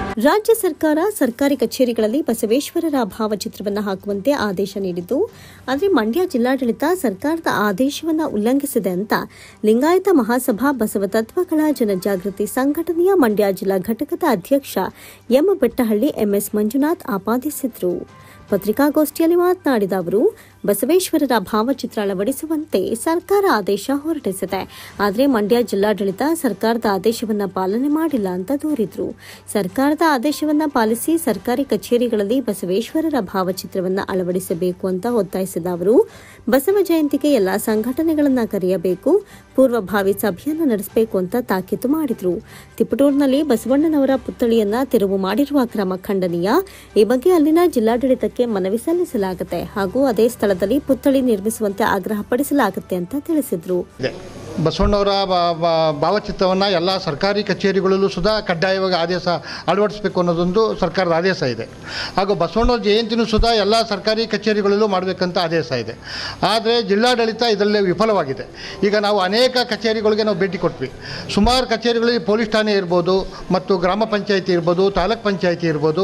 ರಾಜ್ಯ ಸರ್ಕಾರ ಸರ್ಕಾರಿ ಕಚೇರಿಗಳಲ್ಲಿ ಬಸವೇಶ್ವರರ ಭಾವಚಿತ್ರವನ್ನು ಹಾಕುವಂತೆ ಆದೇಶ ನೀಡಿದ್ದು, ಆದರೆ ಮಂಡ್ಯ ಜಿಲ್ಲಾಡಳಿತ ಸರ್ಕಾರದ ಆದೇಶವನ್ನು ಉಲ್ಲಂಘಿಸಿದೆ ಅಂತ ಲಿಂಗಾಯತ ಮಹಾಸಭಾ ಬಸವ ತತ್ವಗಳ ಜನಜಾಗೃತಿ ಸಂಘಟನೆಯ ಮಂಡ್ಯ ಜಿಲ್ಲಾ ಘಟಕದ ಅಧ್ಯಕ್ಷ ಎಂ ಬೆಟ್ಟಹಳ್ಳಿ ಎಂಎಸ್ ಮಂಜುನಾಥ್ ಆಪಾದಿಸಿದರು. ಪತ್ರಿಕಾಗೋಷ್ಠಿಯಲ್ಲಿ ಮಾತನಾಡಿದ ಅವರು, ಬಸವೇಶ್ವರರ ಭಾವಚಿತ್ರ ಅಳವಡಿಸುವಂತೆ ಸರ್ಕಾರ ಆದೇಶ ಹೊರಡಿಸಿದೆ. ಆದರೆ ಮಂಡ್ಯ ಜಿಲ್ಲಾಡಳಿತ ಸರ್ಕಾರದ ಆದೇಶವನ್ನು ಪಾಲನೆ ಮಾಡಿಲ್ಲ ಅಂತ ದೂರಿದರು. ಸರ್ಕಾರದ ಆದೇಶವನ್ನು ಪಾಲಿಸಿ ಸರ್ಕಾರಿ ಕಚೇರಿಗಳಲ್ಲಿ ಬಸವೇಶ್ವರರ ಭಾವಚಿತ್ರವನ್ನು ಅಳವಡಿಸಬೇಕು ಅಂತ ಒತ್ತಾಯಿಸಿದ ಅವರು, ಬಸವ ಜಯಂತಿಗೆ ಎಲ್ಲಾ ಸಂಘಟನೆಗಳನ್ನು ಕರೆಯಬೇಕು, ಪೂರ್ವಭಾವಿ ಸಭೆಯನ್ನು ನಡೆಸಬೇಕು ಅಂತ ತಾಕೀತು ಮಾಡಿದರು. ತಿಪಟೂರಿನಲ್ಲಿ ಬಸವಣ್ಣನವರ ಪುತ್ಥಳಿಯನ್ನ ತೆರವು ಮಾಡಿರುವ ಕ್ರಮ ಖಂಡನೀಯ. ಈ ಬಗ್ಗೆ ಅಲ್ಲಿನ ಜಿಲ್ಲಾಡಳಿತಕ್ಕೆ ಮನವಿ ಸಲ್ಲಿಸಲಾಗುತ್ತೆ ಹಾಗೂ ಅದೇ ಸ್ಥಳದಲ್ಲಿ ಪುತ್ಥಳಿ ನಿರ್ಮಿಸುವಂತೆ ಆಗ್ರಹಪಡಿಸಲಾಗುತ್ತೆ ಅಂತ ತಿಳಿಸಿದರು. ಬಸವಣ್ಣವರ ಭಾವಚಿತ್ರವನ್ನು ಎಲ್ಲ ಸರ್ಕಾರಿ ಕಚೇರಿಗಳಲ್ಲೂ ಸುಧಾ ಕಡ್ಡಾಯವಾಗಿ ಆದೇಶ ಅಳವಡಿಸಬೇಕು ಅನ್ನೋದೊಂದು ಸರ್ಕಾರದ ಆದೇಶ ಇದೆ. ಹಾಗೂ ಬಸವಣ್ಣವ್ರ ಜಯಂತಿನೂ ಸುಧಾ ಎಲ್ಲ ಸರ್ಕಾರಿ ಕಚೇರಿಗಳಲ್ಲೂ ಮಾಡಬೇಕಂತ ಆದೇಶ ಇದೆ. ಆದರೆ ಜಿಲ್ಲಾಡಳಿತ ಇದರಲ್ಲಿ ವಿಫಲವಾಗಿದೆ. ಈಗ ನಾವು ಅನೇಕ ಕಚೇರಿಗಳಿಗೆ ನಾವು ಭೇಟಿ ಕೊಟ್ವಿ. ಸುಮಾರು ಕಚೇರಿಗಳಲ್ಲಿ ಪೊಲೀಸ್ ಠಾಣೆ ಇರ್ಬೋದು, ಮತ್ತು ಗ್ರಾಮ ಪಂಚಾಯಿತಿ ಇರ್ಬೋದು, ತಾಲೂಕ್ ಪಂಚಾಯಿತಿ ಇರ್ಬೋದು,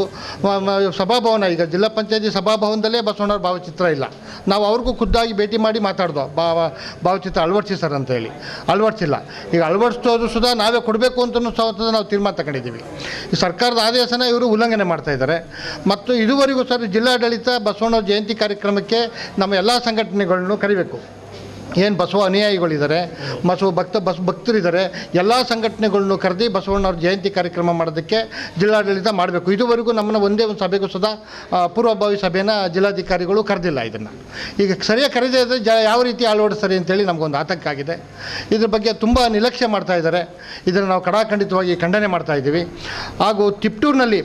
ಸಭಾಭವನ, ಈಗ ಜಿಲ್ಲಾ ಪಂಚಾಯಿತಿ ಸಭಾಭವನದಲ್ಲೇ ಬಸವಣ್ಣವ್ರ ಭಾವಚಿತ್ರ ಇಲ್ಲ. ನಾವು ಅವ್ರಿಗೂ ಖುದ್ದಾಗಿ ಭೇಟಿ ಮಾಡಿ ಮಾತಾಡ್ದೋ, ಭಾವಚಿತ್ರ ಅಳವಡಿಸಿ ಸರ್ ಅಂತ ಹೇಳಿ. ಅಳವಡಿಸಿಲ್ಲ. ಈಗ ಅಳವಡಿಸೋದು ಸುಧಾ ನಾವೇ ಕೊಡಬೇಕು ಅಂತ ನಾವು ತೀರ್ಮಾನ ತಗೊಂಡಿದ್ದೀವಿ. ಈ ಸರ್ಕಾರದ ಆದೇಶನ ಇವರು ಉಲ್ಲಂಘನೆ ಮಾಡ್ತಾ ಇದ್ದಾರೆ. ಮತ್ತು ಇದುವರೆಗೂ ಸರ್ ಜಿಲ್ಲಾಡಳಿತ ಬಸವಣ್ಣವ್ರ ಜಯಂತಿ ಕಾರ್ಯಕ್ರಮಕ್ಕೆ ನಮ್ಮ ಎಲ್ಲ ಸಂಘಟನೆಗಳನ್ನು ಕರಿಬೇಕು. ಏನು ಬಸವ ಅನುಯಾಯಿಗಳಿದ್ದಾರೆ, ಭಕ್ತರಿದ್ದಾರೆ, ಎಲ್ಲ ಸಂಘಟನೆಗಳನ್ನು ಕರೆದು ಬಸವಣ್ಣವ್ರ ಜಯಂತಿ ಕಾರ್ಯಕ್ರಮ ಮಾಡೋದಕ್ಕೆ ಜಿಲ್ಲಾಡಳಿತ ಮಾಡಬೇಕು. ಇದುವರೆಗೂ ನಮ್ಮನ್ನು ಒಂದೇ ಒಂದು ಸಭೆಗೂ ಸುಧಾ ಪೂರ್ವಭಾವಿ ಸಭೆನ ಜಿಲ್ಲಾಧಿಕಾರಿಗಳು ಕರೆದಿಲ್ಲ. ಇದನ್ನು ಈಗ ಸರಿಯಾಗಿ ಕರೆದೇ ಇದ್ದರೆ ಯಾವ ರೀತಿ ಅಳವಡಿಸ್ತಾರೆ ಅಂತೇಳಿ ನಮಗೊಂದು ಆತಂಕ ಆಗಿದೆ. ಇದ್ರ ಬಗ್ಗೆ ತುಂಬ ನಿರ್ಲಕ್ಷ್ಯ ಮಾಡ್ತಾ ಇದ್ದಾರೆ. ಇದನ್ನು ನಾವು ಕಡಾಖಂಡಿತವಾಗಿ ಖಂಡನೆ ಮಾಡ್ತಾ ಇದ್ದೀವಿ. ಹಾಗೂ ತಿಪಟೂರಿನಲ್ಲಿ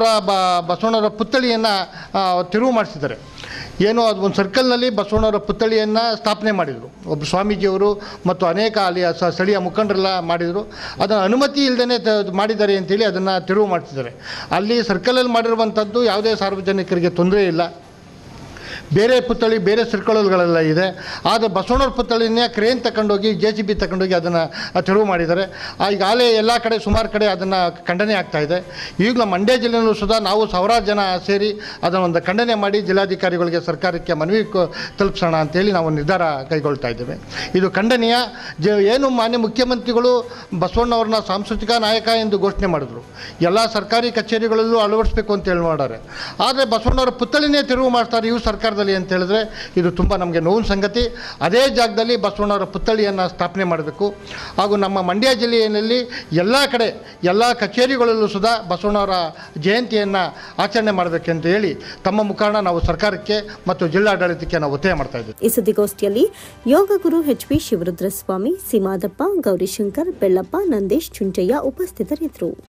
ಬಸವಣ್ಣವರ ಪುತ್ಥಳಿಯನ್ನು ತೆರವು ಮಾಡಿಸಿದ್ದಾರೆ. ಏನೋ ಅದು ಒಂದು ಸರ್ಕಲ್ನಲ್ಲಿ ಬಸವಣ್ಣವರ ಪುತ್ಥಳಿಯನ್ನು ಸ್ಥಾಪನೆ ಮಾಡಿದರು ಒಬ್ಬರು ಸ್ವಾಮೀಜಿಯವರು ಮತ್ತು ಅನೇಕ ಅಲ್ಲಿಯ ಸ್ಥಳೀಯ ಮುಖಂಡರೆಲ್ಲ ಮಾಡಿದರು. ಅದನ್ನು ಅನುಮತಿ ಇಲ್ಲದೇ ಮಾಡಿದ್ದಾರೆ ಅಂತೇಳಿ ಅದನ್ನು ತೆರವು ಮಾಡಿಸಿದ್ದಾರೆ. ಅಲ್ಲಿ ಸರ್ಕಲಲ್ಲಿ ಮಾಡಿರುವಂಥದ್ದು ಯಾವುದೇ ಸಾರ್ವಜನಿಕರಿಗೆ ತೊಂದರೆ ಇಲ್ಲ. ಬೇರೆ ಪುತ್ಥಳಿ ಬೇರೆ ಸರ್ಕಲ್ಗಳೆಲ್ಲ ಇದೆ. ಆದರೆ ಬಸವಣ್ಣವ್ರ ಪುತ್ಥಳಿನೇ ಕ್ರೇನ್ ತಗೊಂಡೋಗಿ JCB ತಗೊಂಡೋಗಿ ಅದನ್ನು ತೆರವು ಮಾಡಿದ್ದಾರೆ. ಈಗಾಗಲೇ ಎಲ್ಲ ಕಡೆ ಸುಮಾರು ಕಡೆ ಅದನ್ನು ಖಂಡನೆ ಆಗ್ತಾ ಇದೆ. ಈಗಲೂ ಮಂಡ್ಯ ಜಿಲ್ಲೆಯಲ್ಲೂ ಸುಧಾ ನಾವು ಸಾವಿರಾರು ಜನ ಸೇರಿ ಅದನ್ನು ಒಂದು ಖಂಡನೆ ಮಾಡಿ ಜಿಲ್ಲಾಧಿಕಾರಿಗಳಿಗೆ ಸರ್ಕಾರಕ್ಕೆ ಮನವಿ ತಲುಪಿಸೋಣ ಅಂತೇಳಿ ನಾವು ನಿರ್ಧಾರ ಕೈಗೊಳ್ತಾ ಇದ್ದೇವೆ. ಇದು ಖಂಡನೀಯ. ಏನು ಮಾನ್ಯ ಮುಖ್ಯಮಂತ್ರಿಗಳು ಬಸವಣ್ಣವ್ರನ್ನ ಸಾಂಸ್ಕೃತಿಕ ನಾಯಕ ಎಂದು ಘೋಷಣೆ ಮಾಡಿದ್ರು. ಎಲ್ಲ ಸರ್ಕಾರಿ ಕಚೇರಿಗಳಲ್ಲೂ ಅಳವಡಿಸಬೇಕು ಅಂತೇಳಿ ಮಾಡಿದ್ದಾರೆ. ಆದರೆ ಬಸವಣ್ಣವರ ಪುತ್ಥಳಿನೇ ತೆರವು ಮಾಡ್ತಾರೆ ಇವು ಸರ್ಕಾರದಲ್ಲಿ ಅಂತ ಹೇಳಿದ್ರೆ ಇದು ತುಂಬ ನಮಗೆ ನೋವಿನ ಸಂಗತಿ. ಅದೇ ಜಾಗದಲ್ಲಿ ಬಸವಣ್ಣವರ ಪುತ್ಥಳಿಯನ್ನು ಸ್ಥಾಪನೆ ಮಾಡಬೇಕು. ಹಾಗೂ ನಮ್ಮ ಮಂಡ್ಯ ಜಿಲ್ಲೆಯಲ್ಲಿ ಎಲ್ಲ ಕಡೆ ಎಲ್ಲ ಕಚೇರಿಗಳಲ್ಲೂ ಸುಧಾ ಬಸವಣ್ಣವರ ಜಯಂತಿಯನ್ನು ಆಚರಣೆ ಮಾಡಬೇಕಂತ ಹೇಳಿ ತಮ್ಮ ಮುಖಾಂತರ ನಾವು ಸರ್ಕಾರಕ್ಕೆ ಮತ್ತು ಜಿಲ್ಲಾಡಳಿತಕ್ಕೆ ನಾವು ಒತ್ತಾಯ ಮಾಡ್ತಾ ಇದ್ದೀವಿ. ಈ ಸುದ್ದಿಗೋಷ್ಠಿಯಲ್ಲಿ ಯೋಗ ಗುರು HB ಶಿವರುದ್ರಸ್ವಾಮಿ, ಸಿಮಾದಪ್ಪ, ಗೌರಿಶಂಕರ್, ಬೆಳ್ಳಪ್ಪ, ನಂದೇಶ್, ಚುಂಚಯ್ಯ ಉಪಸ್ಥಿತರಿದ್ದರು.